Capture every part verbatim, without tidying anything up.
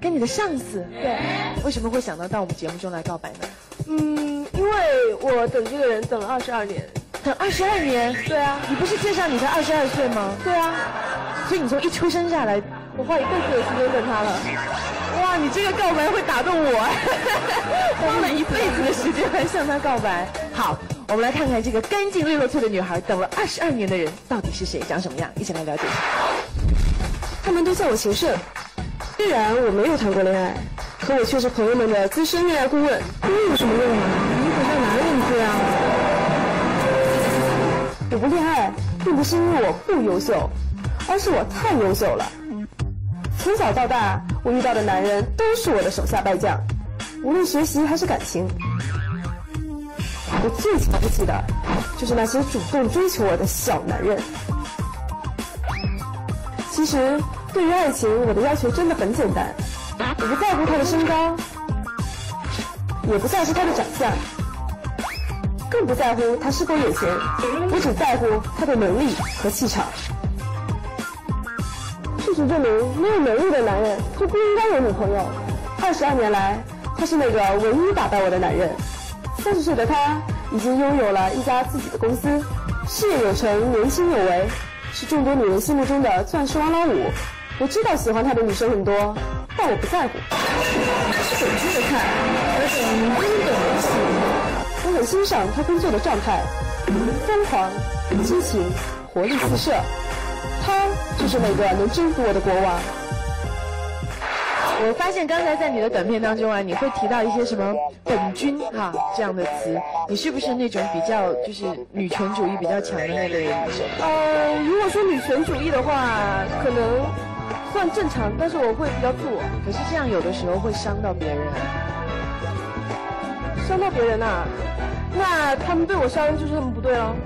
跟你的上司？对。为什么会想到到我们节目中来告白呢？ 嗯，因为我等这个人等了二十二年。 等二十二年？ 对啊。 你不是介绍你才二十二岁吗？ 对啊。 所以你从一出生下来， 我花一辈子的时间等他了。 哇，你这个告白会打动我，花了一辈子的时间来向他告白。好，我们来看看这个干净利落脆的女孩，等了二十二年的人到底是谁，长什么样？一起来了解。 他们都叫我情圣，虽然我没有谈过恋爱，可我却是朋友们的资深恋爱顾问。顾问有什么用啊？你可像男人这样。我不恋爱，并不是因为我不优秀，而是我太优秀了。从小到大，我遇到的男人都是我的手下败将，无论学习还是感情。我最瞧不起的就是那些主动追求我的小男人。其实对于爱情，我的要求真的很简单，我不在乎他的身高，也不在乎他的长相，更不在乎他是否有钱，我只在乎他的能力和气场。事实证明，没有能力的男人就不应该有女朋友。二十二年来，他是那个唯一打败我的男人。三十岁的他已经拥有了一家自己的公司，事业有成，年轻有为，是众多女人心目中的钻石王老五。我知道喜欢他的女生很多，但我不在乎。本君的菜，而且明君的游戏。我很欣赏他工作的状态，疯狂、激情、活力四射。他就是那个能征服我的国王。 我发现刚才在你的短片当中啊，你会提到一些什么本君哈这样的词，你是不是那种比较就是女权主义比较强的那类女生？ 呃，如果说女权主义的话，可能算正常，但是我会比较自我。 可是这样有的时候会伤到别人。 伤到别人啊？那他们对我伤，就是他们不对了。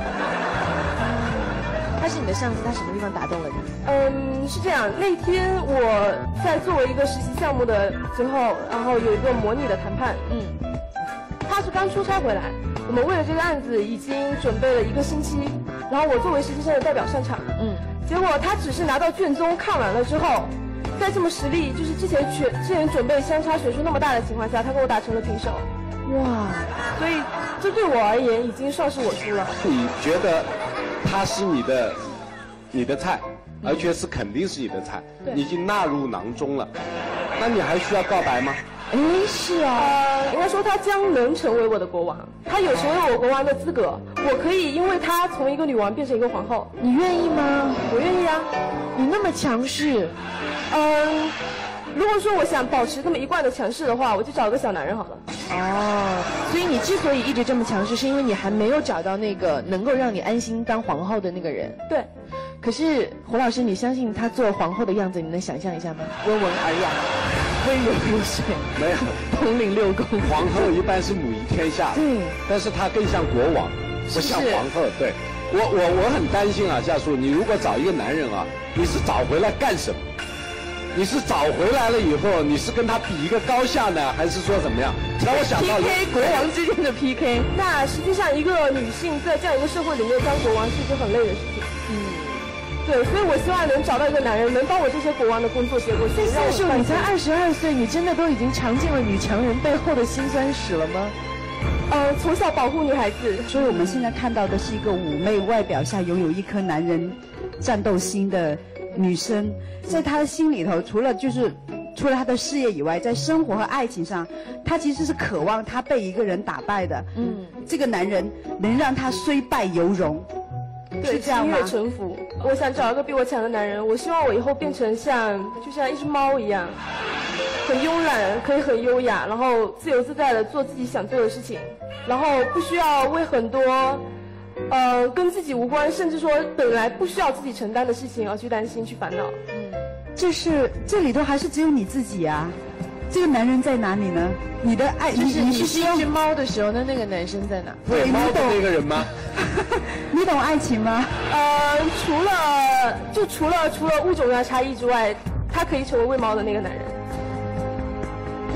他是你的上司，他什么地方打动了你？ 嗯，是这样。那天我在作为一个实习项目的时候，然后有一个模拟的谈判。嗯，他是刚出差回来，我们为了这个案子已经准备了一个星期，然后我作为实习生的代表上场。嗯，结果他只是拿到卷宗看完了之后，在这么实力，就是之前全之前准备相差学术那么大的情况下，他跟我打成了平手。哇，所以这对我而言已经算是我输了。 你觉得他是你的你的菜，而且是肯定是你的菜，你已经纳入囊中了，那你还需要告白吗？ 哎，是啊， 呃，应该说他将能成为我的国王，他有成为我国王的资格，我可以因为他从一个女王变成一个皇后。 你愿意吗？ 我愿意啊。 你那么强势， 嗯，如果说我想保持这么一贯的强势的话，我就找个小男人好了。 哦，所以你之所以一直这么强势，是因为你还没有找到那个能够让你安心当皇后的那个人。 对。 可是胡老师，你相信她做皇后的样子，你能想象一下吗？温文尔雅，温柔如水， 没有统领六宫。 皇后一般是母仪天下， 对， 但是她更像国王，不像皇后。对，我我我很担心啊，夏树，你如果找一个男人啊，你是找回来干什么？你是找回来了以后，你是跟他比一个高下呢，还是说怎么样？让我想到 P K 国王之间的 P K。 那实际上，一个女性在这样一个社会里面当国王是一件很累的事情。嗯，对，所以我希望能找到一个男人，能帮我这些国王的工作接过去。 夏树，你才二十二岁，你真的都已经尝尽了女强人背后的辛酸史了吗？ 呃，从小保护女孩子， 所以我们现在看到的是一个妩媚外表下拥有一颗男人战斗心的女生，在她的心里头，除了就是除了她的事业以外，在生活和爱情上，她其实是渴望她被一个人打败的。嗯，这个男人能让她虽败犹荣， 对， 是这样吗？ 心悦诚服。我想找一个比我强的男人，我希望我以后变成像就像一只猫一样，很慵懒，可以很优雅，然后自由自在的做自己想做的事情，然后不需要为很多。呃，跟自己无关，甚至说本来不需要自己承担的事情而去担心、去烦恼。 嗯，这是这里头还是只有你自己啊？这个男人在哪里呢？你的爱， 就是你是一只猫的时候，那那个男生在哪？ 对，猫的那个人吗？ 你懂爱情吗？ 呃，除了就除了除了物种上差异之外，他可以成为喂猫的那个男人。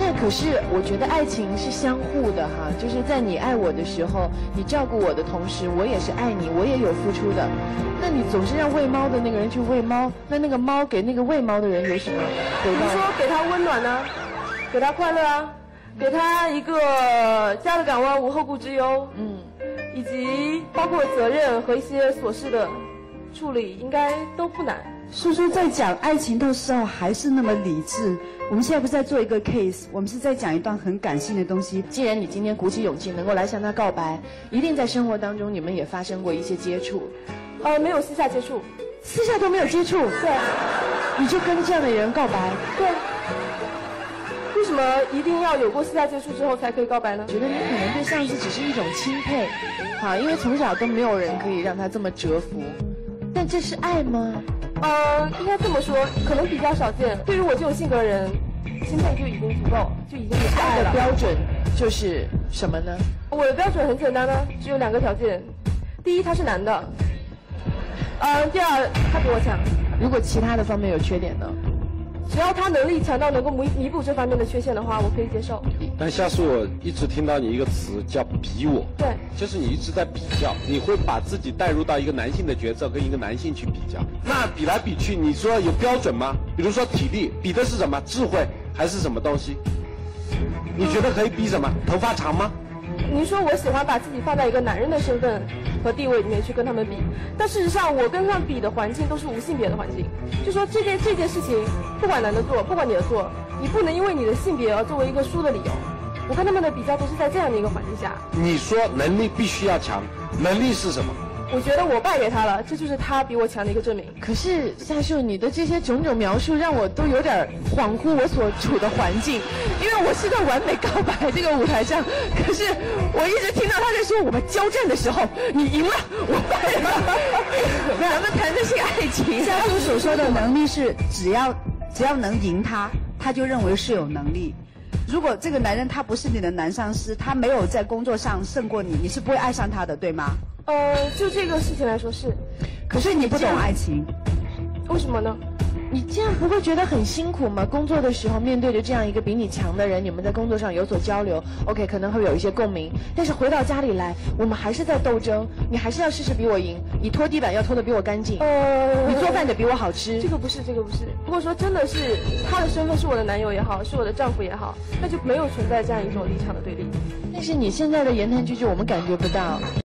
那可是我觉得爱情是相互的哈，就是在你爱我的时候，你照顾我的同时，我也是爱你，我也有付出的。那你总是让喂猫的那个人去喂猫，那那个猫给那个喂猫的人有什么回报？ 比如说给他温暖啊，给他快乐啊，给他一个家的港湾无后顾之忧，嗯，以及包括责任和一些琐事的处理，应该都不难。 叔叔在讲爱情的时候还是那么理智。我们现在不是在做一个 case， 我们是在讲一段很感性的东西。 既然你今天鼓起勇气能够来向他告白，一定在生活当中你们也发生过一些接触。 呃，没有私下接触， 私下都没有接触。 对， 你就跟这样的人告白？ 对。为什么一定要有过私下接触之后才可以告白呢？ 觉得你可能对上司只是一种钦佩，好，因为从小都没有人可以让他这么折服。但这是爱吗？ 呃，应该这么说，可能比较少见。对于我这种性格的人，钦佩就已经足够，就已经是爱爱的了。 标准就是什么呢？ 我的标准很简单呢，只有两个条件：第一，他是男的；呃，第二，他比我强。 如果其他的方面有缺点呢？ 只要他能力强到能够弥弥补这方面的缺陷的话，我可以接受。 但夏树，我一直听到你一个词叫“比我”， 对， 就是你一直在比较，你会把自己带入到一个男性的角色，跟一个男性去比较。那比来比去，你说有标准吗？比如说体力，比的是什么？智慧还是什么东西？你觉得可以比什么？头发长吗？ 您说我喜欢把自己放在一个男人的身份和地位里面去跟他们比，但事实上我跟他们比的环境都是无性别的环境。就说这件这件事情，不管男的做，不管女的做，你不能因为你的性别而作为一个输的理由。我跟他们的比较都是在这样的一个环境下。 你说能力必须要强，能力是什么？ 我觉得我败给他了，这就是他比我强的一个证明。 可是夏树，你的这些种种描述让我都有点恍惚我所处的环境，因为我是在完美告白这个舞台上，可是我一直听到他在说我们交战的时候，你赢了，我败了。咱们谈的是爱情。 夏树所说的能力是只要只要能赢他，他就认为是有能力。如果这个男人他不是你的男上司，他没有在工作上胜过你，你是不会爱上他的，对吗？ 呃，就这个事情来说是。 可是你不懂爱情， 为什么呢？ 你这样不会觉得很辛苦吗？工作的时候面对着这样一个比你强的人，你们在工作上有所交流 ，OK， 可能会有一些共鸣。但是回到家里来，我们还是在斗争，你还是要事事比我赢，你拖地板要拖得比我干净， 呃， 你做饭得比我好吃。 这个不是，这个不是。如果说真的是他的身份是我的男友也好，是我的丈夫也好，那就没有存在这样一种立场的对立。 但是你现在的言谈举止，我们感觉不到。